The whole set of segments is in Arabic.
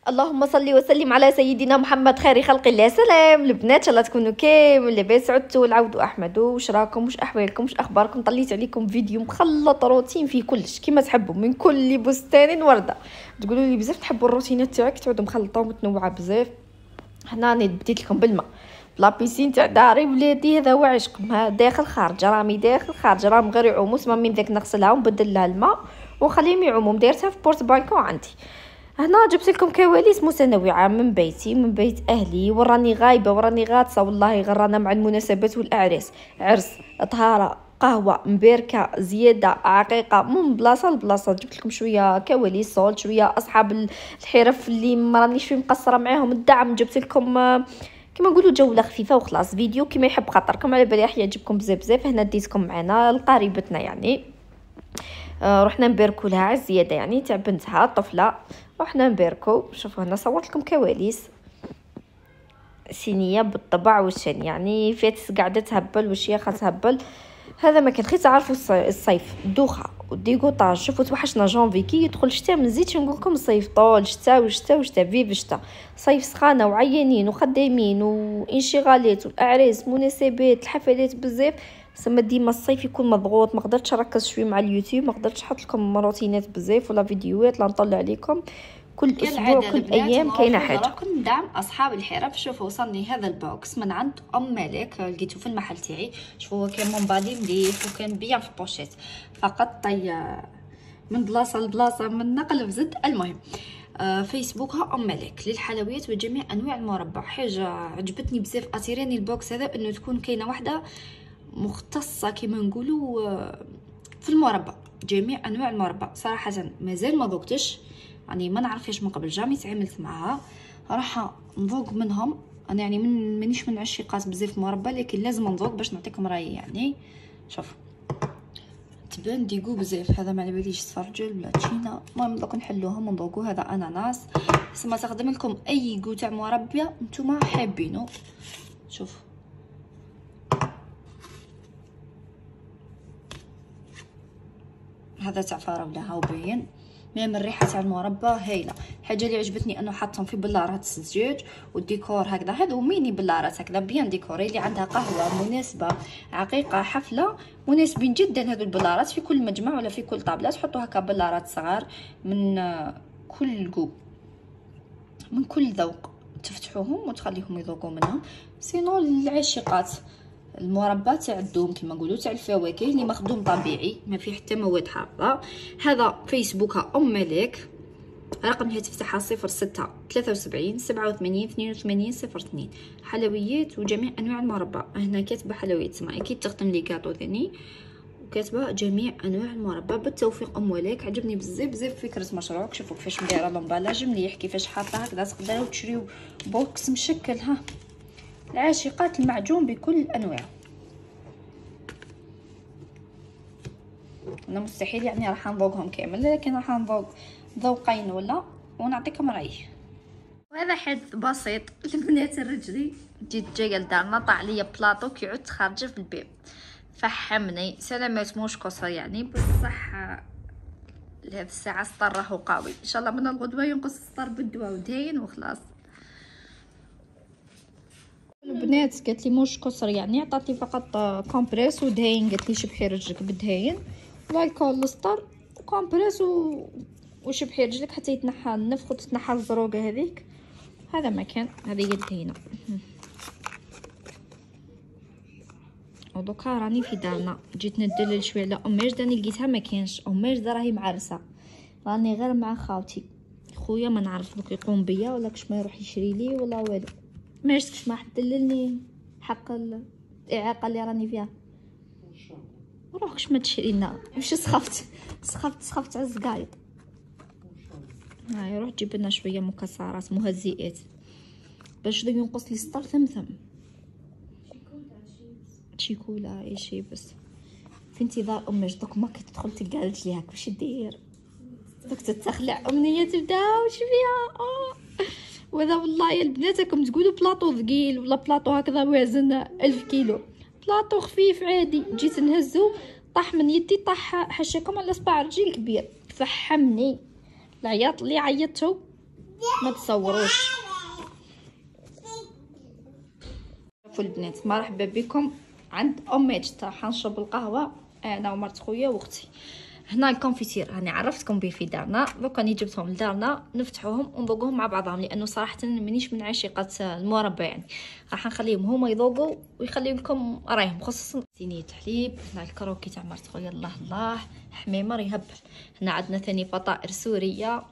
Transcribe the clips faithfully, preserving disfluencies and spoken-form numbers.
اللهم صل وسلم على سيدنا محمد خير خلق الله. سلام البنات، ان شاء الله تكونوا كامل لاباس. عدتوا العودوا احمدوا، واش راكم؟ واش احوالكم؟ واش اخباركم؟ طليت عليكم فيديو مخلط روتين فيه كلش كيما تحبوا، من كل بستان ورده. تقولوا لي بزاف تحبوا الروتينات تاعك تعودوا مخلطه ومتنوعه بزاف. هنا راني بديت لكم بالماء بلا بيسين تاع داري ولادي، هذا هو عشقهم. ها داخل خارج، رامي داخل خارج، راهم غير يعوموا. سما من ذاك نغسلها ونبدل لها الماء ونخليهم يعوموا. دايرتها في بورت بالكون عندي. هنا جبت لكم كواليس متنوعه من بيتي، من بيت اهلي، وراني غايبه وراني غاطسه والله. غرانا مع المناسبات والاعراس، عرس، طهاره، قهوه، مباركه، زياده، عقيقه، من بلاصه لبلاصه. جبت لكم شويه كواليس صوت، شويه اصحاب الحرف اللي ما راني شويه مقصره معاهم الدعم. جبت لكم كما نقولوا جوله خفيفه وخلاص. فيديو كما يحب خاطركم، على بالي راح يعجبكم بزاف بزاف. هنا ديتكم معنا لقريبتنا يعني، آه رحنا نباركوا لها على الزياده يعني تاع بنتها طفله. رحنا نباركوا. شوفوا هنا صورت لكم كواليس صينيه بالطبع والشن يعني، فاتس قاعده تهبل والشيخه تهبل. هذا ما كان خير تعرفوا الصيف دوخه وديغوطاج. شوفوا توحشنا جونفي كي يدخل الشتاء، ما نزيدش نقول لكم الصيف طول شتاء وشتاء وشتاء فيف الشتاء. صيف سخانه وعيانين وخدامين وانشغالات والاعراس مناسبات الحفلات بزاف. سما ديما الصيف يكون مضغوط، ما قدرتش نركز شويه مع اليوتيوب، ما قدرتش نحط لكم روتينات بزاف ولا فيديوهات لا نطلع عليكم كل اسبوع كل ايام كاينه حاجه. راكم دعم اصحاب الحرف. شوفوا وصلني هذا البوكس من عند ام مالك، لقيته في المحل تاعي. شوفوا هو كان مونبالي مليح وكان بيان في البوشيت، فقط طي من بلاصه لبلاصه من نقل وزد. المهم آه فيسبوكها ام مالك للحلويات وجميع انواع المربى. حاجه عجبتني بزاف، اثيراني البوكس هذا انه تكون كاينه واحده مختصه كما نقولوا في المربى، جميع انواع المربى. صراحه مازال ما ذقتش يعني، ما نعرفش من قبل، جامي تعاملت معها. راح نذوق منهم انا يعني، من مانيش من عشاقات بزاف مربى، لكن لازم نذوق باش نعطيكم رايي يعني. شوف تبان ديغو بزاف، هذا ما على باليش سفرجل ولا تشينا. المهم دوك نحلوهم ونذوقوا. هذا اناناس، سما تخدم لكم اي جو تاع مربى نتوما حابينه. شوف هذا تاع فراوله هاو باين، ميم الريحه تاع المربى هايله. الحاجه اللي عجبتني انه حطهم في بلارات الزجاج والديكور هكذا. هذو ميني بلارات هكذا بيان ديكوري، اللي عندها قهوه مناسبه عقيقه حفله مناسبين جدا. هذو البلارات في كل مجمع ولا في كل طابله تحطوا هكا بلارات صغار من كل جو من كل ذوق، تفتحوهم وتخليهم يذوقوا منهم. سينو العاشقات المربى تاع الدوم كما نقولوا تاع الفواكه اللي مخدوم طبيعي ما فيه حتى مواد حافظه. هذا فيسبوكها ام مالك، رقم الهاتف تاعها صفر ستة ثلاثة وسبعين سبعة وثمانين اثنين وثمانين صفر اثنين. حلويات وجميع انواع المربى. هنا كاتبه حلويات، تسمى اكيد تخدم لي كاطو ثاني، وكاتبه جميع انواع المربى. بالتوفيق ام مالك. عجبني بزاف بزاف فكره مشروعك. شوفوا كيفاش مدايره لومبالاج مليح، كيفاش حاطه هكذا تقدروا تشريو بوكس مشكل. ها العاشقات المعجون بكل انواعه. انا مستحيل يعني راح نذوقهم كامل، لكن راح نذوق ذوقين ولا ونعطيكم رايي. وهذا حدث بسيط لبنات الرجلي. جيت جايه لدارنا طاع عليا بلاطو كيعود خارجه في الباب، فحمني سلامات موش قصر يعني. بصح لهذه الساعه السطر راهو قوي، ان شاء الله من الغدوه ينقص السطر بالدواء ودهين وخلاص. البنات قالت لي موش قصر يعني، عطاتني فقط كومبريس ودهين. قالت لي شبحي رجلك بالدهين والكول السطر وكومبريس و... وشبحي رجلك حتى يتنحى النفخ وتتنحى الزروقه هذيك. هذا ما كان، هذه هي الدهينه. ودوكا راني في دارنا، جيت ندلل شويه على ام ماجده، راني لقيتها ما كانش. ام ماجده راهي معرسه، راني غير مع خاوتي. خويا ما نعرف دوك يقوم بيا ولا كش ما يروح يشري لي ولا والو. ماجد كش ما حتدللني حق الاعاقه اللي راني فيها. روح كش ما تشري لنا. واش سخفت سخفت سخفت على الزقايط. هاي روح جيب لنا شويه مكسرات مهزئات باش ينقص لي السطر ثمثم. شيكولا اي شي بس. في انتظار ام ماجد دوك ما كتدخل تلقى رجليها واش دير دوك تتخلع امنيه تبدا واش فيها. اه وهذا والله يا البنات راكم تقولوا بلاطو ثقيل ولا بلاطو هكذا وزن ألف كيلو. بلاطو خفيف عادي، جيت نهزو طاح من يدي، طاح حشاكم على صباع رجلي كبير، فحمني. العياط اللي عيطته ما تصوروش. شوفوا البنات، مرحبا بكم عند امي جدة. حنشرب القهوه انا ومرت خويا واختي. هنا الكونفيتير راني عرفتكم به في دارنا، دوكا راني جبتهم لدارنا نفتحوهم ونذوقوهم مع بعضهم، لانه صراحه مانيش من عشيقه المربى يعني. راح نخليهم هما يذوقوا ويخليو لكم رايهم، خصوصا صينيه حليب. هنا الكروكي تاع مرت خويا، الله الله حميمه يهبل. هنا عندنا ثاني فطائر سوريه.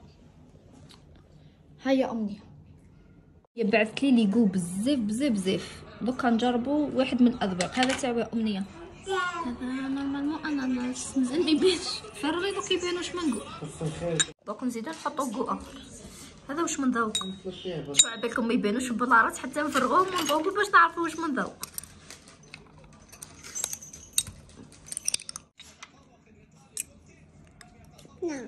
هيا امنيه بعثت لي ليغو بزاف بزاف بزاف، دوكا نجربوا واحد من الاذواق. هذا تاع امنيه، هذا نورمالمون اناناس مزال ما يبانش، فرغي دوك يبان واش من نقول. دوك نزيدو نحطو كو اخر. هذا واش من ذوق، شو عبالكم ما يبانوش البلارات حتى نفرغوهم ونذوقوا باش تعرفوا واش من ذوق. نعم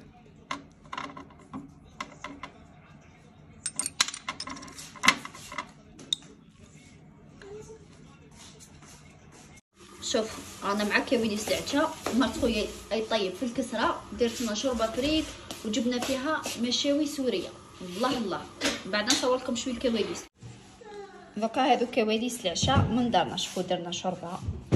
شوف رانا مع كواليس العشاء. مرت خويا اي طيب في الكسره درت لنا شوربه فريك وجبنا فيها مشاوي سوريه. الله الله بعد نصور لكم شويه الكواليس. دوكا هادو كواليس العشاء من دارنا. شوفوا درنا شوربه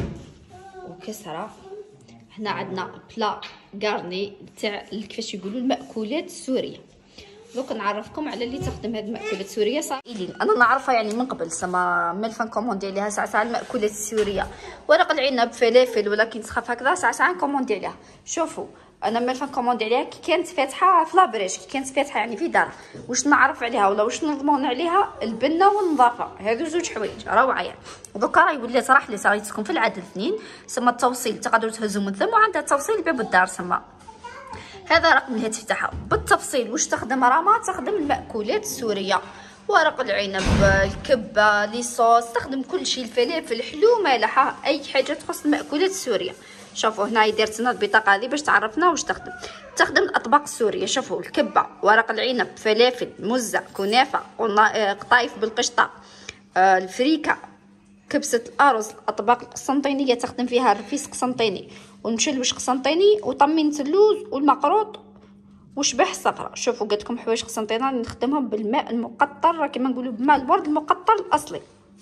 وكسره. هنا عندنا بلا غارني تاع كيفاش يقولوا المأكولات السوريه. دوك نعرفكم على اللي تخدم هاد المأكولات السوريه. صايلين انا نعرفها يعني من قبل، سما ملفان كوموندي عليها ساعه ساعه المأكولات السوريه، ورق العنب فلافل، ولكن تخاف هكذا ساعه ساعه نكوموندي عليها. شوفوا انا ملفان كوموندي عليها كي كانت فاتحه في لابريش، كي كانت فاتحه يعني في دار. واش نعرف عليها ولا واش نضمن عليها؟ البنه والنظافه، هادو زوج حوايج روعه يعني. دوكا راهي ولات راح لي صارت تسكن في العدل اثنين، سما التوصيل تقدروا تهزوا من ثم، وعندها توصيل باب الدار. سما هذا رقم الهاتف تاعها بالتفصيل. واش تخدم راما؟ تخدم المأكولات السوريه، ورق العنب، الكبه، لي صوص، تخدم كل شيء، الفلافل، حلو، مالحه، اي حاجه تخص المأكولات السوريه. شوفوا هنا درت لنا البطاقه هذه باش تعرفنا واش تخدم. تخدم الاطباق السوريه. شوفوا الكبه، ورق العنب، فلافل، مزه، كنافه، قطايف بالقشطه، الفريكه، كبسه الارز، الاطباق القسنطينيه تخدم فيها الرفيس قسنطيني والمشلوش قسنطيني وطمينه اللوز والمقروط وشبح الصفراء. شوفوا قلت لكم حوايج قسنطينه نخدمهم بالماء المقطر كما نقولوا بماء الورد المقطر الاصلي.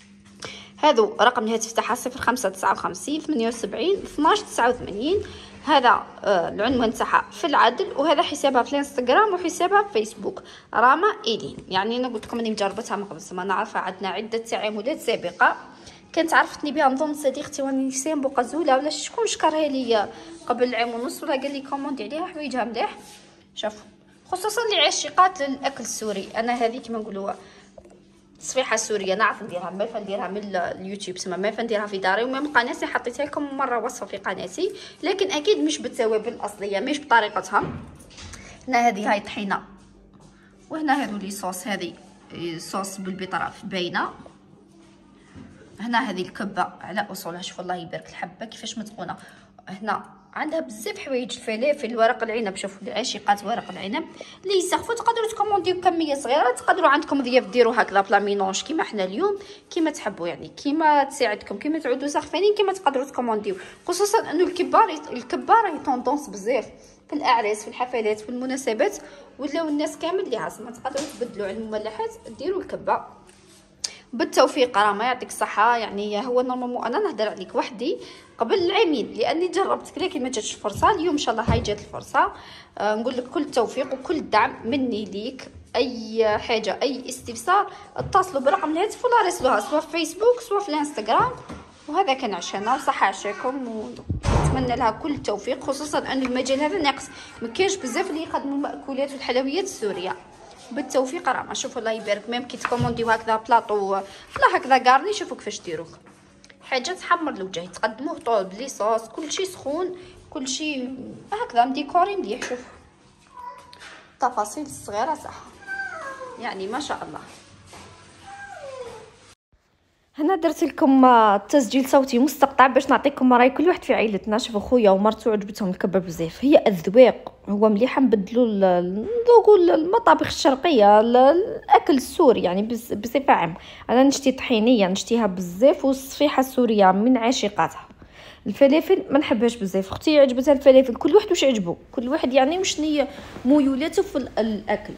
هذو رقم الهاتف تاعها صفر خمسة تسعة وخمسين ثمانية وسبعين اثناش تسعة وثمانين. هذا آه العنوان تاعها في العدل، وهذا حسابها في الانستغرام وحسابها في فيسبوك راما ايلين. يعني انا قلت لكم راني مجربتها من قبل، ما نعرفها عندنا عده تعاملات سابقه. كانت عرفتني بها نظن صديقتي واني نسيم بوقزوله ولا شكون شكرها لي قبل عام ونص، ولا قال لي كوموندي عليها حوايجها مليح. شوفوا خصوصا لعاشقات الاكل السوري، انا هذه كما نقولوا تصفيحه سوريه نعرف نديرها، ما فنديرها من اليوتيوب، سما ما فنديرها في داري ومن قناتي حطيتها لكم مره وصفه في قناتي، لكن اكيد مش بالتوابل الاصليه، مش بطريقتها. هنا هذه هاي طحينه، وهنا هذو لي صوص، هذه صوص بالبطراف باينه. هنا هذه الكبه على اصولها، شوفوا الله يبارك الحبه كيفاش متقونه. هنا عندها بزاف حوايج، الفلافل، ورق العنب. شوفوا العاشقات ورق العنب اللي يسخفوا تقدروا تكومونديو كميه صغيره، تقدروا عندكم ضياف ديروا هكذا بلا مينونج كيما حنا اليوم، كيما تحبوا يعني، كيما تساعدكم، كيما تعودوا سخفانين، كيما تقدروا تكومونديو. خصوصا انه الكبار الكبار راهي طوندونس بزاف في الاعراس، في الحفلات، في المناسبات، ولاو الناس كامل ليها ما تقدروا تبدلوا على المملحات ديروا الكبه. بالتوفيق راه ما يعطيك الصحه. يعني هو نورمالمون انا نهضر عليك وحدي قبل العامين لاني جربت لكن ما جاتش الفرصه. اليوم ان شاء الله هاي جات الفرصه. آه نقول لك كل التوفيق وكل الدعم مني ليك. اي حاجه اي استفسار اتصلوا برقم الهاتف ولا راسلوها سواء في فيسبوك سواء في الانستغرام. وهذا كان عشانا وصحه عشاكم ونتمنى لها كل التوفيق، خصوصا ان المجال هذا ناقص، ما كاينش بزاف اللي يخدموا المأكولات والحلويات السوريه. بالتوفيق راه شوفوا الله يبارك. ميم كي تكومونديو هكذا بلاطو ولا هكذا كارني، شوفوا كيفاش ديروه، حاجه تحمر الوجه، تقدموه طول بلي صوص، كلشي سخون، كلشي هكذا مديكوري مليح. شوف التفاصيل الصغيره صح يعني ما شاء الله. هنا درت لكم تسجيل صوتي مستقطع باش نعطيكم راي كل واحد في عائلتنا. شوفوا خويا ومرتو عجبتهم الكبه بزاف، هي اذواق، هو مليحه نبدلوا نذوقوا المطابخ الشرقيه، الاكل السوري يعني بصفه عامه. انا نشتي طحينيه نشتيها بزاف، والصفيحه السوريه من عاشقاتها. الفلافل ما نحبهاش بزاف، اختي عجبتها الفلافل، كل واحد واش عجبو، كل واحد يعني وشني ميولاته في الاكل.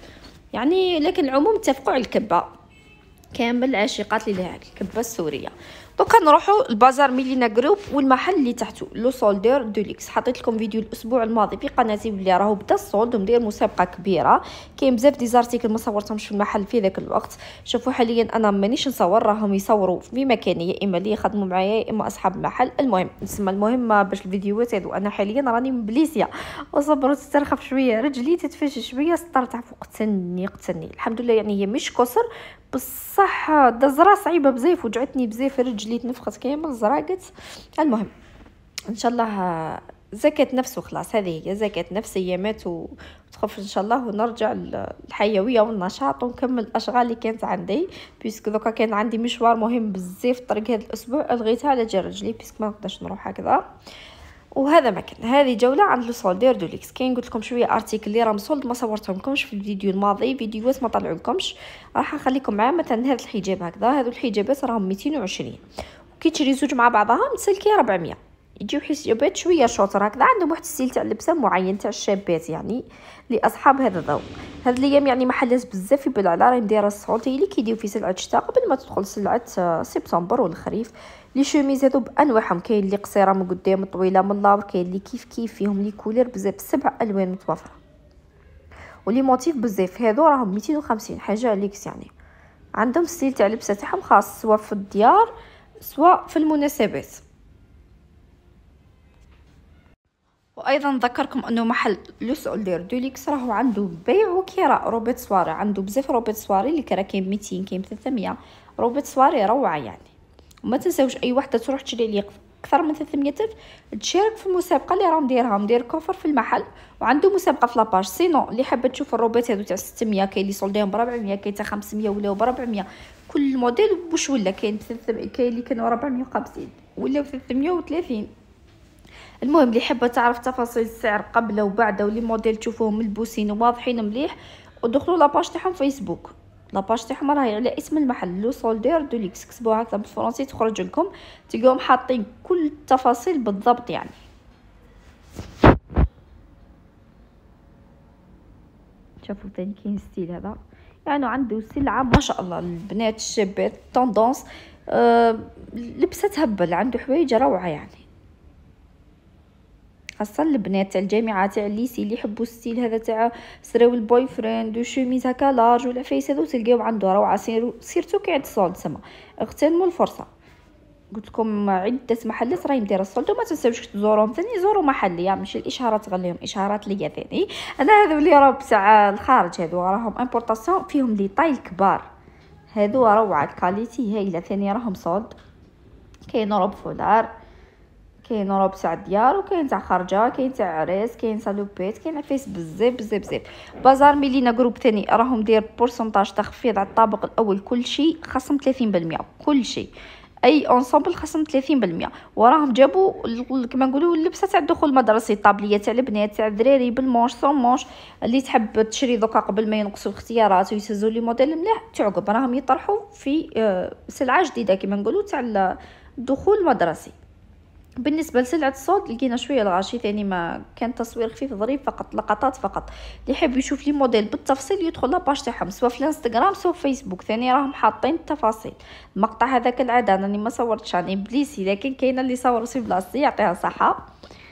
يعني. لكن العموم اتفقوا على الكبه كامل العاشقات لها الكبه السوريه. دوكا نروحوا البازار ميلينا جروب والمحل اللي تحته لو سولدير دوليكس. حطيت لكم فيديو الاسبوع الماضي في قناتي بلي راهو بدا الصولد ومدير مسابقه كبيره، كاين بزاف دي زارتيكل ما صورتهمش في المحل في ذاك الوقت. شوفوا حاليا انا مانيش نصور، راهم يصوروا في مكاني، يا اما اللي يخدموا معايا يا اما اصحاب المحل. المهم نسمى المهم باش الفيديوهات هادو انا حاليا راني من بليسيا وصبرت ترخف شويه، رجلي تتفش شويه، سطرت فوق قتلني قتلني. الحمد لله يعني هي مش كسر بصح دزرة صعيبه بزاف، وجعتني بزاف، رجلي تنفخت كامل زراقت. المهم ان شاء الله زكاة نفس وخلاص، هذه هي زكاة نفس، ايامات وتخف ان شاء الله ونرجع الحيويه والنشاط ونكمل الاشغال اللي كانت عندي. بيسك دوكا كان عندي مشوار مهم بزاف طريق هذا الاسبوع الغيتها على جال رجلي بيسك ما نقدرش نروح هكذا. وهذا مكان هذه جوله عند لو سولدير دوليكس. كاين قلت لكم شويه ارتيكل اللي راهم صولد ما صورتهمكمش في الفيديو الماضي، فيديوهات ما طلعولكمش، راح نخليكم معاه. مثلا هذا الحجاب هكذا، هذو الحجابات راهم مئتين وعشرين، وكي تشري زوج مع بعضها متسلكي ربعمية. يجيو حجابات شويه شوطر هكذا، عندهم واحد الستيل تاع اللبسه معين تاع الشابات يعني لاصحاب هذا الذوق. هاد الايام يعني محلات بزاف يبان على راهي دايره الصولد، هي اللي كيديو في سلعه الشتاء قبل ما تدخل سلعه سبتمبر والخريف. لي شوميز هذو بانواعهم، كاين اللي قصيره من قدام طويله من اللور، كاين اللي كيف كيف فيهم لي كولير بزاف، سبع الوان متوفره ولي موتيف بزاف. هذو راهم مئتين وخمسين، حاجه ليكس يعني. عندهم ستيل تاع اللبسه تاعهم خاص سواء في الديار سواء في المناسبات. وايضا نذكركم انه محل لو سولدير دوليكس راهو عنده بيع وكراء روبيت سواري، عنده بزاف روبيت سواري اللي كرا كاين مئتين كاين ثلاثمية روبيت سواري روعه يعني. وما تنساوش اي وحده تروح تشري لي اكثر من ثلاثمية الف تشارك في المسابقه اللي راهم دايرها، مدير كوفر في المحل وعنده مسابقه في لاباج. سينو اللي حابه تشوف الروبيت هذو تاع ستمية، كاين اللي صولديهم ب ربعمية، كاين تاع خمسمية ولاو ب ربعمية، كل موديل بوش ولا كاين كاين اللي كانوا ربعمية وخمسين ولاو ثلاثمية وثلاثين. المهم اللي حابه تعرف تفاصيل السعر قبل وبعد ولي موديل تشوفوهم ملبوسين وواضحين مليح، ودخلوا لاباج تاعهم فيسبوك. لاباج تاعهم راهي على اسم المحل لو سولدير دوليكس، كتبوها هكذا بالفرنسي تخرج لكم، تلقاهم حاطين كل التفاصيل بالضبط يعني. شوفوا ثاني كاين ستيل هذا يعني عنده سلعه ما شاء الله، البنات الشابات طوندونس أه لبسه تهبل، عنده حوايج روعه يعني، خاصه البنات تاع الجامعه تاع الليسي اللي يحبوا الستيل هذا تاع سراول بوي فريند وشوميز هكا لارج والعفايس هذو تلقاو عنده روعه. سيرتو كي عند الصولد سما اغتنموا الفرصه. قلت لكم عده محلات راهي مديره الصولد وما تنساوش تزوروهم ثاني، زوروا محلي يعني ماشي الاشهارات غليهم اشهارات ليا ثاني. انا هذو اللي راهم تاع الخارج هذو راهم امبورطاسيون فيهم لي طايل كبار، هذو روعه الكاليتي هايله ثاني راهم صولد. كاين روب فولار، كاين روب تاع الديار وكاين تاع خرجه، كاين تاع عريس، كاين سالوبيت، كاين عفايس بزاف بزاف بزاف. بازار ميلينا جروب ثاني راهم داير بورسونتاج تخفيض على الطابق الاول، كل شيء خصم ثلاثين بالمية، كل شيء اي اونصومبل خصم ثلاثين بالمية. وراهم جابوا كما نقولوا اللبسه تاع الدخول المدرسي، الطابليه تاع البنات تاع الدراري بالمونش سون مونش، اللي تحب تشري دوكا قبل ما ينقصوا الاختيارات ويسزوا لي موديل مليح تعقب راهم يطرحوا في سلعه جديده كما نقولوا تاع الدخول المدرسي. بالنسبه لسلعه الصوت لقينا شويه الغاشي ثاني، ما كان تصوير خفيف ظريف فقط، لقطات فقط. اللي يحب يشوف لي موديل بالتفصيل يدخل لاباج تاعهم سواء في الانستغرام سواء في فيسبوك ثاني راهم حاطين التفاصيل. المقطع هذاك العاده راني ما صورتش راني بليسي، لكن كاينه اللي صوروا في بلاصتي يعطيها الصحه.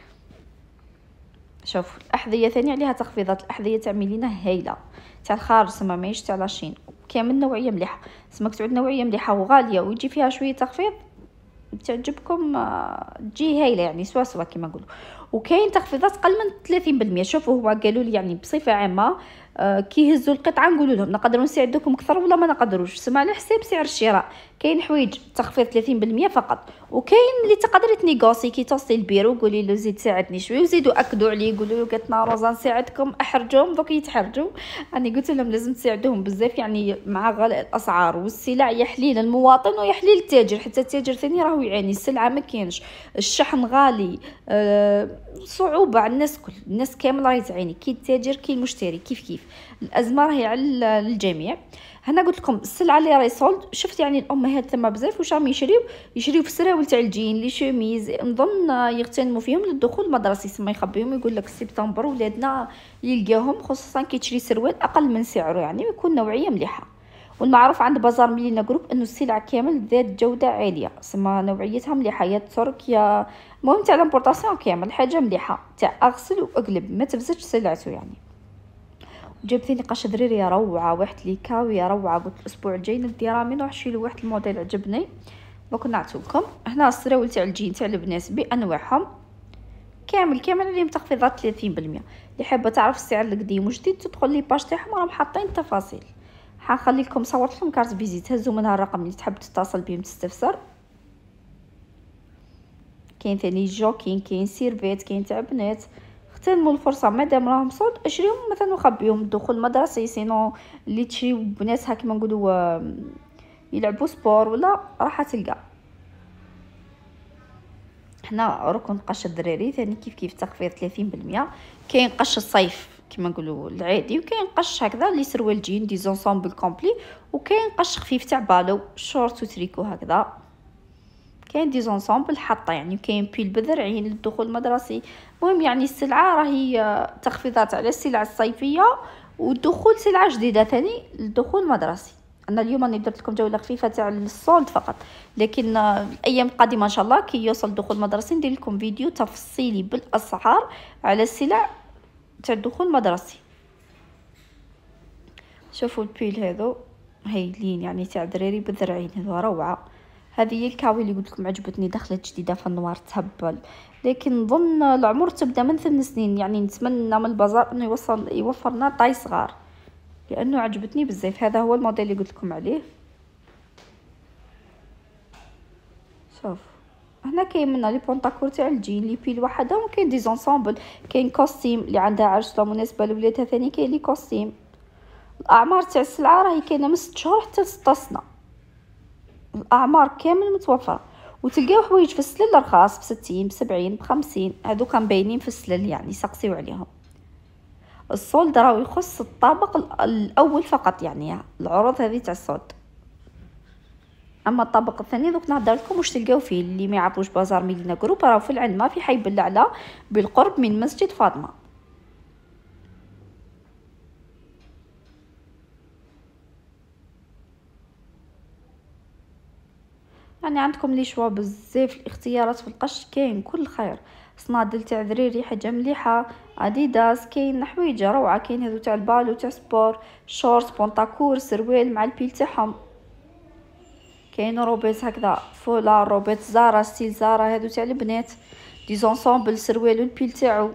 شوف الاحذيه ثاني عليها تخفيضات، الاحذيه تاع ميلينا هايله تاع الخارج سما ماهيش تاع لاشين، كامل نوعيه مليحه سما تعود نوعيه مليحه وغاليه ويجي فيها شويه تخفيض تعجبكم تجي هايله يعني سوا سوا كما نقولوا. وكاين تخفيضات قل من ثلاثين بالمية. شوفوا هو قالوا لي يعني بصفه عامه آه كي يهزوا القطعه نقولوا لهم نقدروا نساعدوكم اكثر ولا ما نقدروش، سمع على حساب سعر الشراء. كاين حوايج تخفيض ثلاثين بالمية فقط، وكاين اللي تقدري تنيغوسي كي توصلي البيرو قولي له زيد ساعدني شويه وزيدوا اكدوا عليه قولوا له قالتنا روزا نساعدكم احرجوهم دوك يتحرجوا. راني قلت لهم لازم تساعدوهم بزاف يعني مع غلاء الاسعار والسلع يحليل المواطن ويحليل التاجر، حتى التاجر ثاني راهو يعاني، السلعه ما كاينش، الشحن غالي، آه صعوبه على الناس كل الناس كامل راهي تعاني، كي التاجر كي المشتري كيف كيف، الازمه راهي على الجميع. هنا قلت لكم السلعه اللي راهي سولد، شفت يعني الامهات تما بزاف واش راهم يشريو يشريو في السراول تاع الجين لي شوميز، نظن يغتنموا فيهم للدخول المدرسي، سما يخبيهم يقول لك سبتمبر ولادنا يلقاهم، خصوصا كي تشري سروال اقل من سعره يعني ويكون نوعيه مليحه. والمعروف عند بازار ميلينا جروب انه السلع كامل ذات جوده عاليه، سما نوعيتها مليحه، يا تركيا المهم تاع لامبورطاسيون كامل حاجه مليحه، تاع اغسل واقلب ما تفزتش سلعته يعني. جبت لي قش دريري روعه، واحد ليكاوي روعه، قلت الاسبوع الجاي نديرها منو نحشي له واحد الموديل عجبني دوك نعطيكم. هنا السراول تاع الجين تاع البنات بانواعهم كامل كامل عليهم تخفيضات ثلاثين بالمية. اللي حابه تعرف السعر القديم وجديد تدخل لي باج تاعهم راهم حاطين التفاصيل، حنخلي لكم صورت لكم كارت فيزيت، هزوا منها الرقم اللي تحب تتصل بهم تستفسر. كاين ثاني جوكين، كاين سيرفيت، كاين تاع بنات، اغتنموا الفرصه مادام راهم صوت اشريهم مثلا وخبيهم الدخول المدرسي، سينو اللي تشريو بناتها كيما نقولوا يلعبوا سبور ولا راح تلقى. حنا ركن قش الدراري ثاني كيف كيف تخفيض ثلاثين بالمية. كاين قش الصيف كيما نقولوا العادي، وكاين قش هكذا اللي سروال جين دي زونسومبل كومبلي، وكاين قش خفيف تاع بالو شورت وتريكو هكذا، كاين دي زونسومبل حاطه يعني، كاين بيل بذرعين للدخول المدرسي. المهم يعني السلعه راهي تخفيضات على السلع الصيفيه والدخول سلعه جديده ثاني للدخول المدرسي. انا اليوم راني درت لكم جوله خفيفه تاع الصولد فقط، لكن الايام القادمه ان شاء الله كي يوصل الدخول المدرسي ندير لكم فيديو تفصيلي بالاسعار على السلع تاع الدخول المدرسي. شوفوا البيل هذو هايلين يعني تاع دراري بالذرعين، هذو روعه. هذه هي الكاوي اللي قلت لكم عجبتني، دخلت جديده في النوار تهبل، لكن نظن العمر تبدا من ثمان سنين، يعني نتمنى من البازار انه يوصل يوفرنا طاي صغار لانه عجبتني بزاف. هذا هو الموديل اللي قلت لكم عليه. شوف هنا كاين منا لي بونطاكور تاع الجين لي بيل وحدهم، وكاين دي زونسومبل، كاين كوستيم اللي عندها عرس ولا مناسبه لولادها ثاني كاين لي كوستيم. الاعمار تاع السلعه راهي كاينه من ست شهور حتى ستة سنه، الاعمار كامل متوفره. وتلقاو حوايج في السلل رخاص بستين بسبعين بخمسين، هادو كان باينين في السلل يعني سقسيو عليهم. الصولد راهو يخص الطابق الاول فقط يعني العروض هذه تاع الصولد، اما الطابق الثاني دوك نهضر لكم واش تلقاو فيه. اللي ما يعرفوش بازار ميلينا جروب راهو في العلمه في حي بلعله بالقرب من مسجد فاطمه. يعني عندكم لي شوا بزاف الاختيارات في القش، كاين كل خير، صنادل تاع ذريري حاجه مليحه، اديداس كاين حوايج روعه، كاين هذو تاع البالو تاع سبور، شورت بونطاكور سروال مع البيل تاعهم، كاين روبيت هكذا فولا روبيت زارا ستيل زارا هذو تاع البنات، دي زونسومبل سروال والبيل تاعو.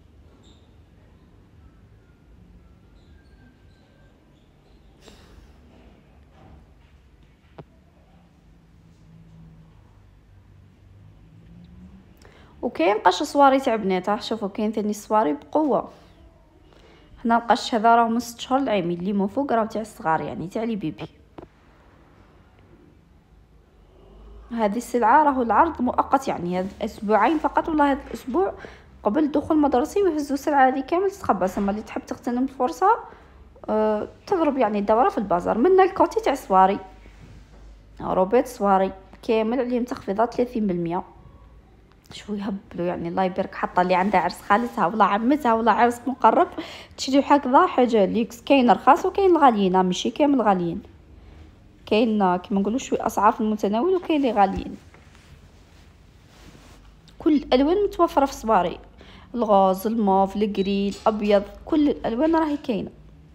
وكاين قش صواري تاع بنات، شوفوا كاين ثاني صواري بقوه. هنا القش هذا راه من ست شهور العامين، اللي من فوق راه تاع الصغار يعني تاع لي بيبي. هذه السلعه راهو العرض مؤقت يعني هذا اسبوعين فقط، ولا هذا الاسبوع قبل الدخول المدرسي ويهزوا السلعه هذه كامل تتخبى. سما اللي تحب تغتنم الفرصه أه تضرب يعني الدوره في البازار. من الكوتي تاع صواري روبيت صواري كامل عليهم تخفيضات ثلاثين بالمية. شو يهبلوا يعني الله يبارك، حاطه اللي عندها عرس خالتها ولا عمتها ولا عرس مقرب تشري هكذا حاجه ليكس. كاين رخاص وكاين الغاليين، ماشي كامل غاليين، كاين كيما نقولوا شويه اسعار في المتناول وكاين اللي غاليين. كل الالوان متوفره في صواري، الغاز الموف الجري الابيض كل الالوان راهي كاينه.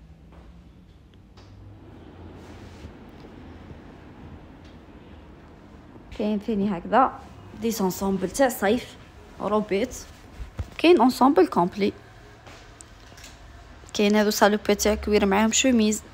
كاين ثاني هكذا دي سونسومبل تاع صيف روبيت، كاين اونسومبل كومبلي، كاين هادو سالوبي تاع كوير معاهم شوميز.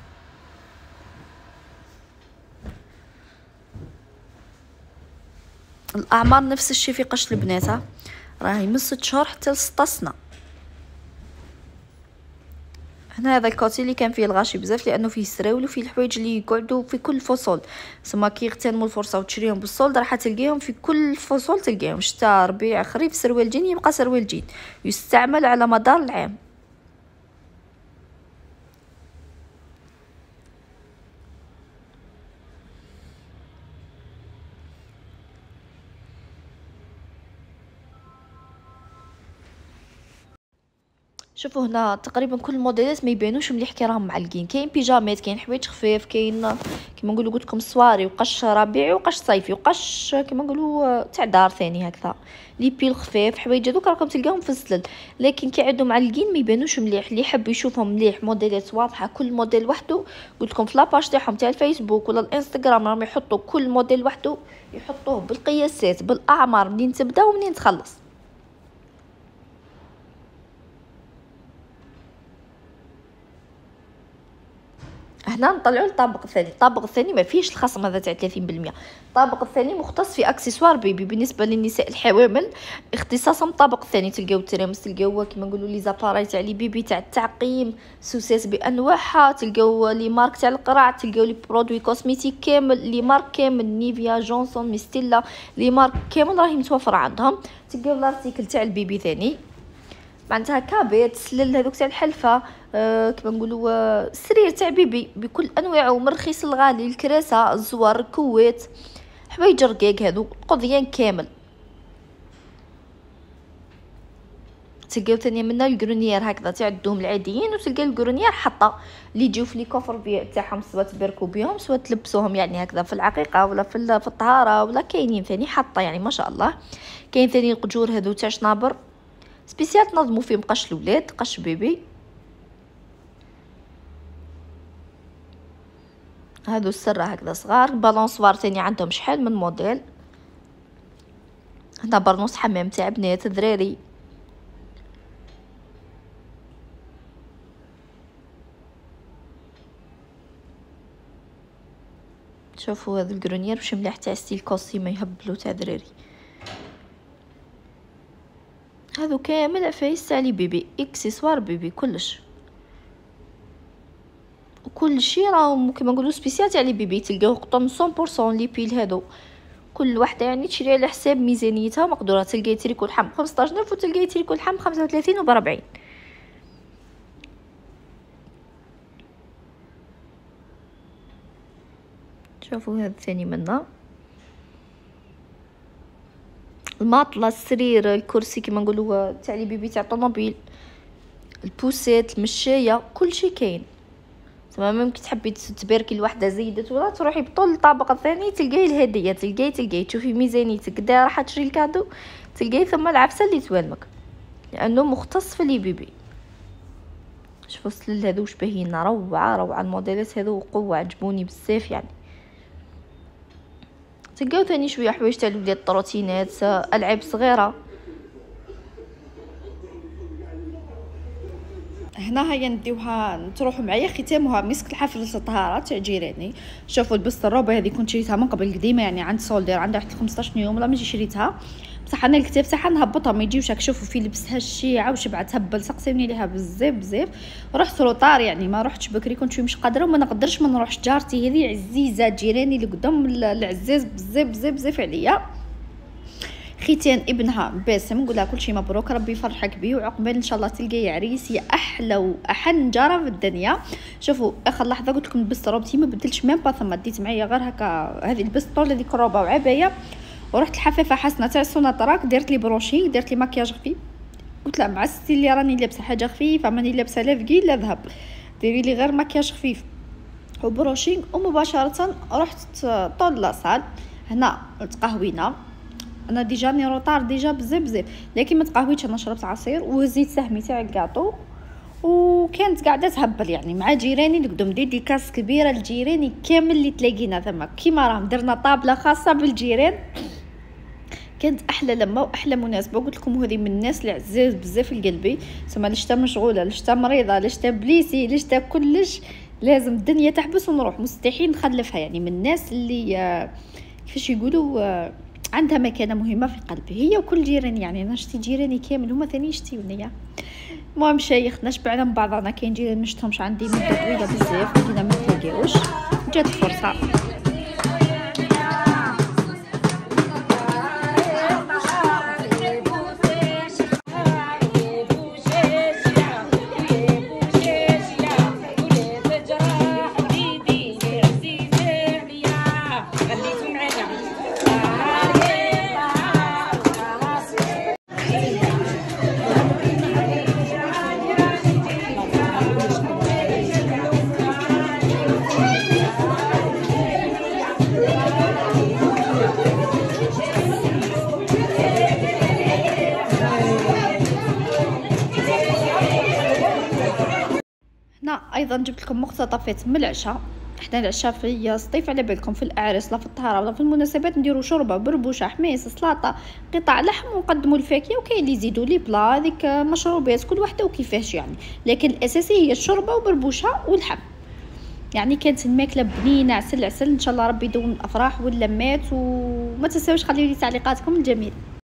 الاعمار نفس الشيء في قش البنات، راهي من ست شهور حتى لستة سنه. هنا هذا الكوتي اللي كان فيه الغاشي بزاف لانه فيه السراول وفيه الحوايج اللي يقعدوا في كل فصول، سما كي يغتنموا الفرصه وتشريهم بالصولد راح تلقيهم في كل فصول، تلقيهم شتاء ربيع خريف. سروال جين يبقى سروال جين يستعمل على مدار العام. شوفوا هنا تقريبا كل الموديلات ما يبانوش مليح كي راهم معلقين. كاين بيجامات، كاين حوايج خفيف، كاين كيما نقولوا قلت لكم صواري وقش ربيعي وقش صيفي وقش كيما نقولوا تاع دار ثاني هكذا، لي بيل خفيف. حوايج هذوك راكم تلقاهم في السلل، لكن كي عندهم معلقين ما يبانوش مليح. اللي يحب يشوفهم مليح موديلات واضحه كل موديل وحده، قلت لكم في لاباج تاعهم تاع الفيسبوك ولا الانستغرام راهم يحطوا كل موديل وحده، يحطوه بالقياسات بالاعمار منين تبدا ومنين تخلص. هنا نطلعوا الطابق الثاني. الطابق الثاني ما فيهش الخصم هذا تاع ثلاثين بالمية. الطابق الثاني مختص في اكسسوار بيبي بالنسبه للنساء الحوامل، اختصاصا الطابق الثاني. تلقاو الترامس، تلقاو كيما نقولوا لي زاباراي تاع لي بيبي تاع التعقيم، سوسات بانواعها، تلقاو لي مارك تاع القرع، تلقاو لي برودوي كوسميتيك كامل، لي مارك كامل نيفيا جونسون ميستيلا، لي مارك كامل راهي متوفره عندهم. تلقاو الارتيكل تاع البيبي ثاني معناتها كابيت سلل هذوك تاع الحلفه، آه كما نقولوا آه سرير تاع بيبي بكل انواعه، من رخيص الغالي، الكراسه، الزوار، الكويت، حوايج رقيق هذو قضيان كامل. تلقاو ثاني منا الكرونيير هكذا تاع الدوم العاديين، وتلقاو الكرونيير حطه اللي يجيو في لي كوفر تاعهم، سواء تبركوا بهم سواء تلبسوهم يعني هكذا في العقيقه ولا في في الطهاره ولا كاينين ثاني حطه يعني ما شاء الله. كاين ثاني القجور هذو تاع شنابر سبيسيال تنظموا فيهم قش الولاد قش بيبي. هادو السره هكذا صغار. بالونسوار تاني عندهم شحال من موديل. هنا برنوس حمام تاع بنات ذراري. شوفوا هذا الكرونيير باش مليح تاع ستيل كوستيم يهبلوا تاع ذراري. هذو كامل عفايس تاع لي بيبي، اكسسوار بيبي كلش، وكل شيء راهم كيما نقولوا سبيسيال تاع لي بيبي. تلقاو قطن مية بالمية لي بيل هذو، كل وحده يعني تشري على حساب ميزانيتها مقدوره. تلقاي تريكو اللحم خمسطاش ألف وتلقاي تريكو اللحم خمسة وثلاثين و أربعين. شوفوا هذا ثاني منا الماطله، السرير، الكرسي كيما نقولوا تاع لي بيبي تاع الطوموبيل، البوسات، المشايه، كل شيء كاين. تمام ممكن تحبي تباركي لوحده زيدت ولا تروحي بطول الطابق الثاني تلقاي الهديه، تلقاي تلقاي تشوفي ميزانيتك قدا راح تشري الكادو، تلقاي ثم العفسه اللي توالمك لانه مختص في لي بيبي. شوفوا السلل هذو واش باهيين، روعه روعه الموديلات هذو قوه، عجبوني بزاف يعني. تلقاو ثاني شويه حوايج تاع الولاد، طروتينات، العاب صغيره. هنا هيا نديوها تروحوا معايا ختامها مسك الحفله الطهاره تاع جيراني. شوفوا لبست الروبه هذه كنت شريتها من قبل قديمه يعني عند سولدير، عندها واحد خمسطاش يوم ولا ماشي شريتها، بصح انا الكتاب تاعها نهبطها ما يجيوش هاك. شوفوا في لبسها الشيعه وشبعت هبل، سقسيوني ليها بزاف بزاف. رحت روطار يعني ما رحتش بكري، كنت شويه مش قادره وما نقدرش ما نروحش. جارتي هذه عزيزه، جيراني اللي قدام العزاز بزاف بزاف بزاف عليا. ختان ابنها باسم، نقول لها كل شيء مبروك، ربي يفرحك بيه وعقبال ان شاء الله تلقاي عريس يا احلى واحن جاره في الدنيا. شوفوا اخر لحظه قلت لكم لبست روبتي ما بدلتش ميم با، ثم ديت معايا غير هكا هذه لبست طول هذيك الروبه وعبايه، ورحت الحفافه حسنه تاع سوناتراك درت لي بروشي، درت لي مكياج خفيف. قلت لها مع الستيل اللي راني لابسه حاجه خفيفه، ماني لابسه لا ثقيل لا ذهب، ديري لي غير مكياج خفيف وبروشينغ. ومباشره رحت طول لاصال. هنا تقهوينا، انا ديجا راني روطار ديجا بزاف بزاف، لكن ما تقهويتش. انا شربت عصير وزيت سهمي تاع الكاطو، وكانت قاعده تهبل يعني مع جيراني اللي قدام. ديديكاس كبيره لجيراني كامل اللي تلاقينا ثما، كيما راهم درنا طابله خاصه بالجيران. كانت احلى لمه واحلى مناسبه. قلت لكم هذه من الناس اللي عزاز بزاف لقلبي، سما لشتا مشغوله، لشتا مريضه، لشتا بليسي، لشتا كلش لازم الدنيا تحبس ونروح، مستحيل نخلفها. يعني من الناس اللي كيفاش يقولوا عندها مكانه مهمه في قلبي، هي وكل جيراني. يعني انا شتي جيراني كامل هما ثاني يشتيوني. المهم شيخنا شبعنا من بعضنا، كاين جينا مشتهمش عندي مده طويله بزاف بدينا ما نتلاقاوش، جات الفرصه. هنا ايضا جبت لكم مقتطفات من العشاء. حنا العشاء في الصيف على بالكم في الاعراس لا في الطهاره ولا في المناسبات نديروا شوربه بربوشه حميص سلطه قطع لحم ونقدموا الفاكهه، وكاين اللي يزيدوا لي بلا هذيك مشروبات كل واحده وكيفاش يعني، لكن الاساسي هي الشوربه وبربوشه واللحم. يعني كانت الماكله بنينه عسل عسل. ان شاء الله ربي يدوم الافراح واللمات، وما تنساوش خليوا لي تعليقاتكم الجميله.